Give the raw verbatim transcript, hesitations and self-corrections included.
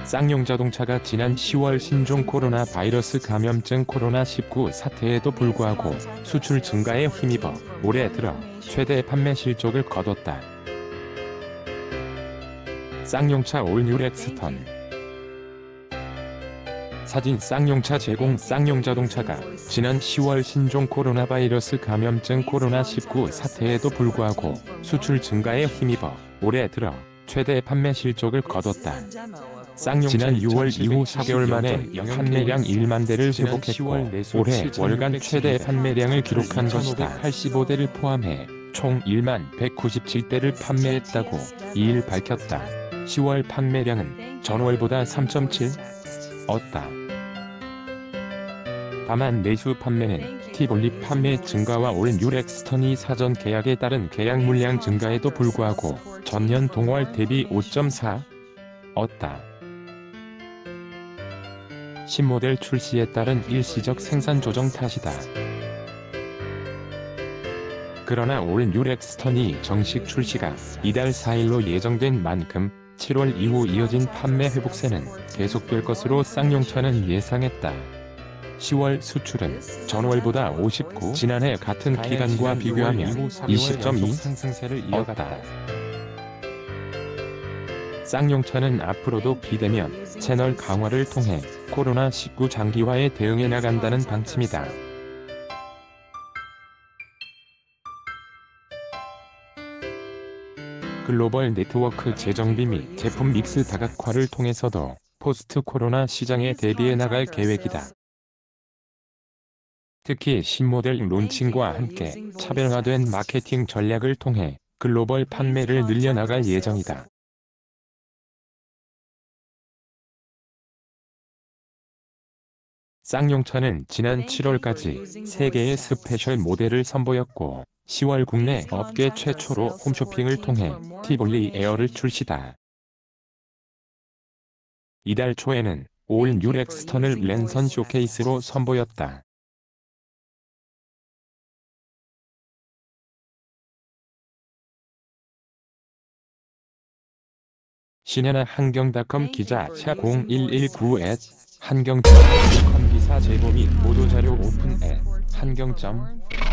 쌍용자동차가 지난 시월 신종 코로나 바이러스 감염증 코로나 십구 사태에도 불구하고 수출 증가에 힘입어 올해 들어 최대 판매 실적을 거뒀다. 쌍용차 올 뉴 렉스턴. 사진 쌍용차 제공 쌍용자동차가 지난 시월 신종 코로나 바이러스 감염증 코로나 십구 사태에도 불구하고 수출 증가에 힘입어 올해 들어 최대 판매 실적을 거뒀다. 지난 유월 이후 사 개월 만에 판매량 일만 대를 회복했고 올해 월간 최대 판매량을 기록한 것이다. 팔십오 대를 포함해 총 일만 백구십칠 대를 판매했다고 이일 밝혔다. 시월 판매량은 전월보다 삼 점 칠 얻다. 다만 내수 판매는 티볼리 판매 증가와 올 뉴 렉스턴이 사전 계약에 따른 계약 물량 증가에도 불구하고 전년 동월 대비 오 점 사 얻다. 신모델 출시에 따른 일시적 생산 조정 탓이다. 그러나 올 뉴 렉스턴이 정식 출시가 이달 사일로 예정된 만큼 칠월 이후 이어진 판매 회복세는 계속될 것으로 쌍용차는 예상했다. 시월 수출은 전월보다 오십구, 지난해 같은 기간과 비교하면 이십 점 이 상승세를 이어갔다. 쌍용차는 앞으로도 비대면 채널 강화를 통해 코로나 십구 장기화에 대응해 나간다는 방침이다. 글로벌 네트워크 재정비 및 제품 믹스 다각화를 통해서도 포스트 코로나 시장에 대비해 나갈 계획이다. 특히 신모델 론칭과 함께 차별화된 마케팅 전략을 통해 글로벌 판매를 늘려나갈 예정이다. 쌍용차는 지난 칠월까지 세 개의 스페셜 모델을 선보였고 시월 국내 업계 최초로 홈쇼핑을 통해 티볼리 에어를 출시다. 이달 초에는 올 뉴 렉스턴을 랜선 쇼케이스로 선보였다. 신현아 한경닷컴 기자 샵 공일일구 앳 한경 닷컴 기사 제보 및 보도자료 오픈 앳 한경 점